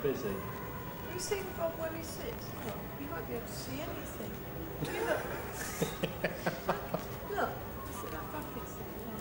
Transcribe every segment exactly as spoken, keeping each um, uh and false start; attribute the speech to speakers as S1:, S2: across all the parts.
S1: busy.
S2: Have you seen Bob where he sits? Look, you won't be able to see anything. You look. Look, look. Look at that bucket sitting there.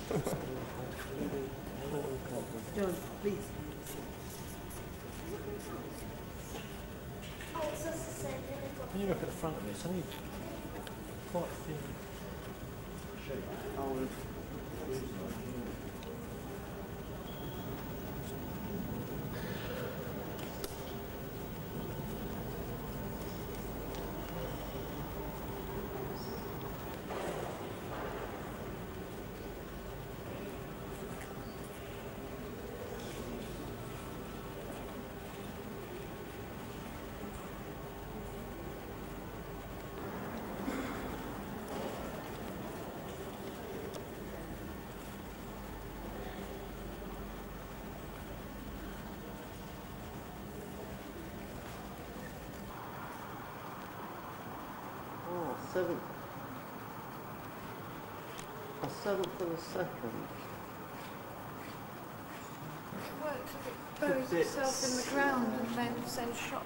S2: John, please.
S1: When you look at the front of it, it's only quite thin. Oh,
S3: Seven. A seven for the second.
S2: Well, it buries itself in the ground and then sends shot.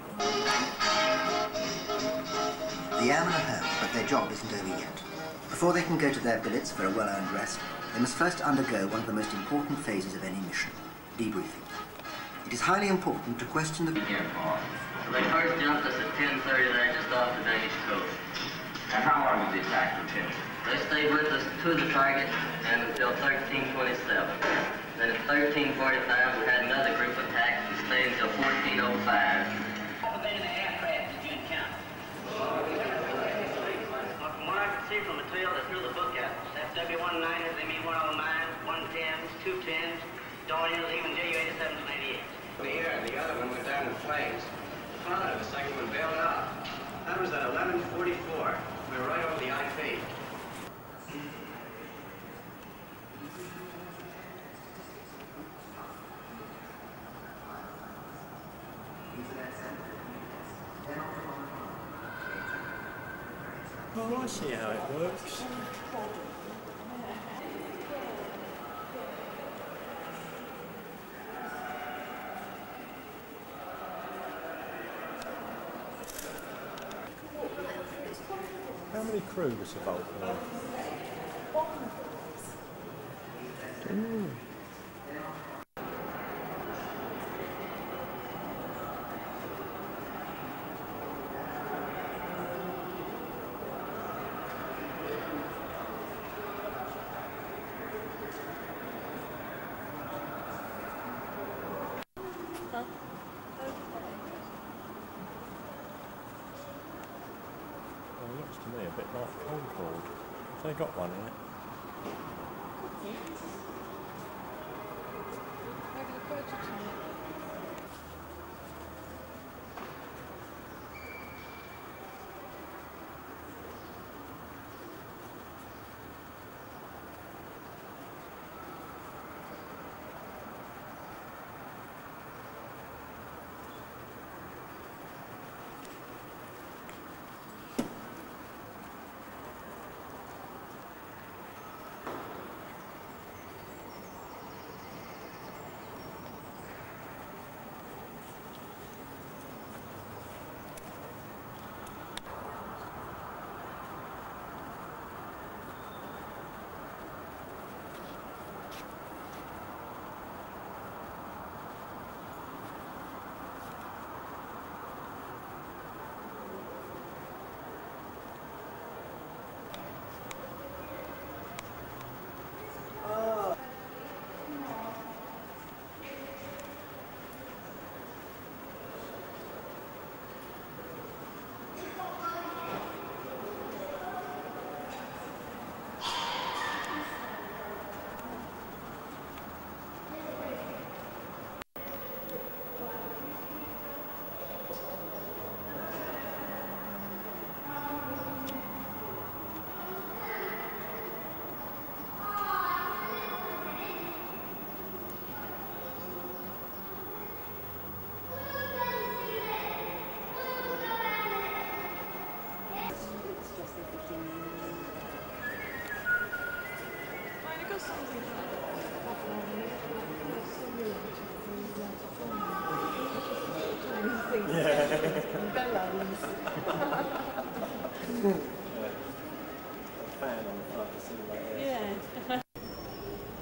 S4: The airmen are home, but their job isn't over yet. Before they can go to their billets for a well-earned rest, they must first undergo one of the most important phases of any mission, debriefing. It is highly important to question the...
S5: They first jumped us at ten thirty there just off the Danish coast.
S6: And how long did the attack continue?
S5: They stayed with us to the target and until thirteen twenty-seven. Then at thirteen forty-five, we had another group attack and stayed until fourteen oh five.
S7: How many aircraft did you encounter? Well, from what I can see from the tail, they threw the book at us. That's W one niners, M E one oh nines, one tens, two tens, Dorniers, even J U eighty-sevens and eighty-eights.
S6: Here, the other one went down in flames. The father of the second one bailed out. That was at eleven forty-four. We were right over the I P.
S1: Oh, I see how it works. How many crew was involved in that? Mm. Well, it looks to me a bit like Concorde. Have they got one in it?
S2: Maybe the prototype.
S1: Fan on the front, something like that.
S2: Yeah.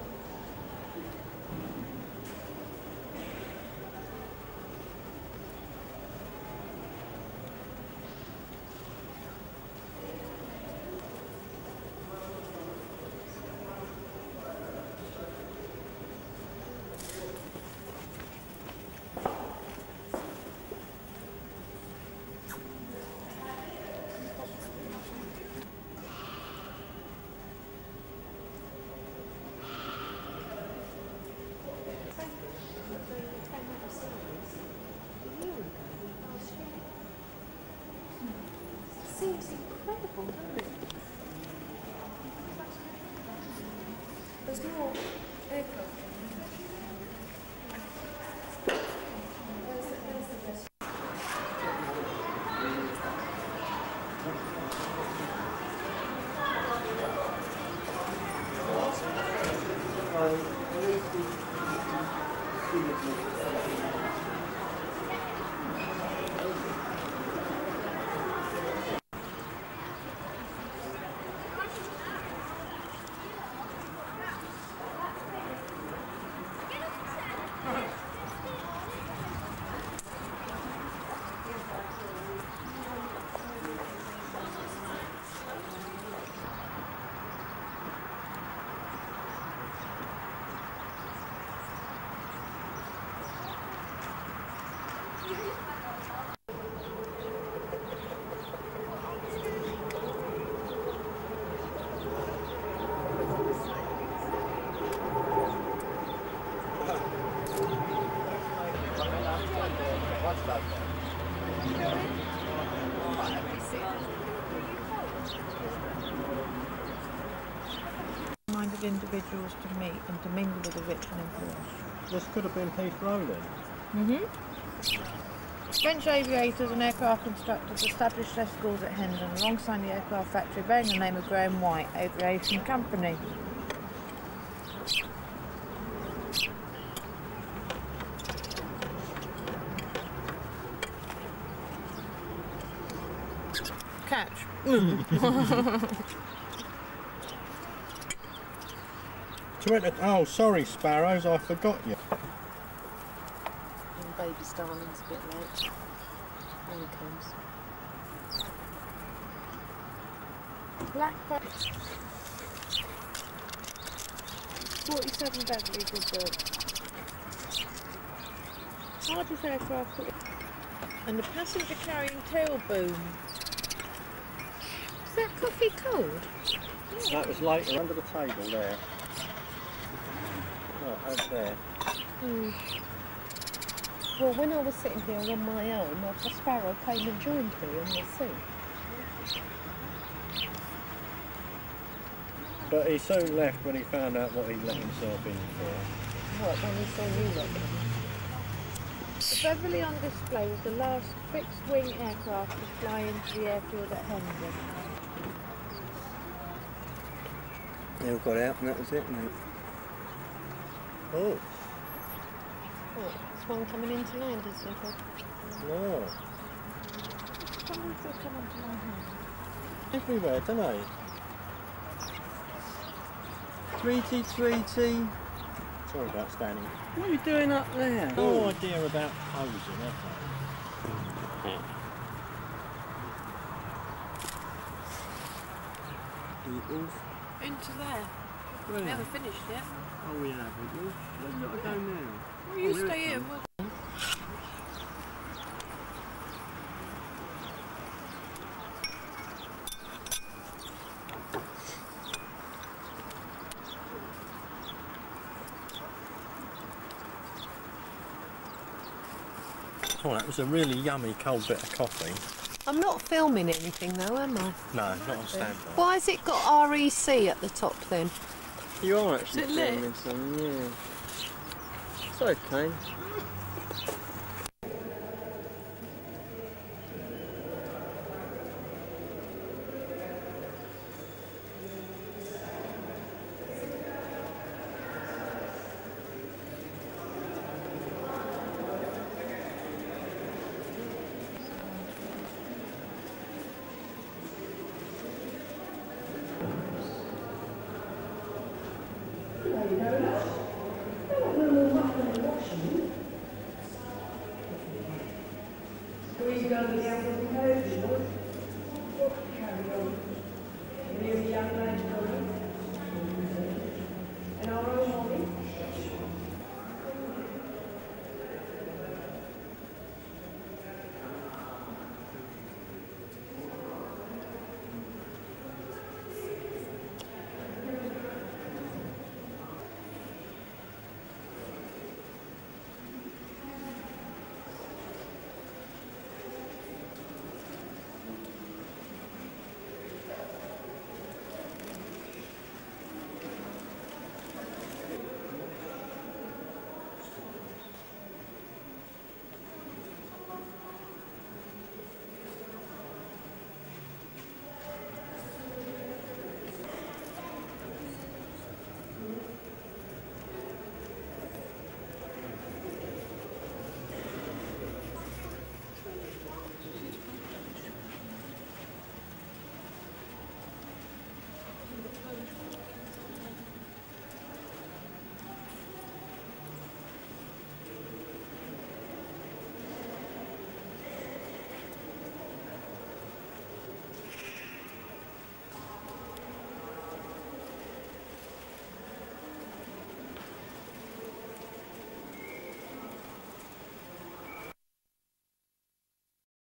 S2: There's more aircraft. Where's the, where's the rest?
S8: Minded individuals to meet and to mingle with the rich and influential.
S1: This could have been Heathrow then.
S8: Mm-hmm. French aviators and aircraft constructors established their schools at Hendon alongside the aircraft factory bearing the name of Graham White Aviation Company. Catch.
S1: To enter, oh, sorry, Sparrows, I forgot you.
S3: And baby starling's a bit late. Here he comes.
S8: Black forty-seven Beverly Goodbird. Hardest aircraft. And the passenger carrying tail boom. Is that coffee cold?
S1: That was later under the table there. Oh, over there.
S3: Mm. Well, when I was sitting here on my own, a sparrow came and joined me on the seat.
S1: But he soon left when he found out what he'd let himself in for.
S3: What, when he saw you lot?
S8: The Beverly on display was the last fixed-wing aircraft to fly into the airfield at Hendon.
S9: They all got out and that was it, mate. Oh.
S3: What, there's one coming into land, is there?
S1: No.
S8: Someone's still coming to my house.
S1: Everywhere, don't they?
S9: Tweety, Tweety.
S1: Sorry about standing.
S9: What are you doing up there?
S1: No idea about posing, have they?
S9: Eagles.
S2: Into there.
S9: Where?
S2: We haven't finished yet.
S9: Oh, we have, Eagles. Where have you got to go now?
S2: Well, you
S9: Oh, here
S2: stay
S9: it
S2: here.
S9: comes.
S2: We'll...
S1: Oh, that was a really yummy cold bit of coffee.
S3: I'm not filming anything though, am I?
S1: No, not on standby.
S3: Why has it got R E C at the top then?
S9: You are actually
S2: Is it lit?
S9: filming something, yeah. It's okay.
S10: Squeeze down the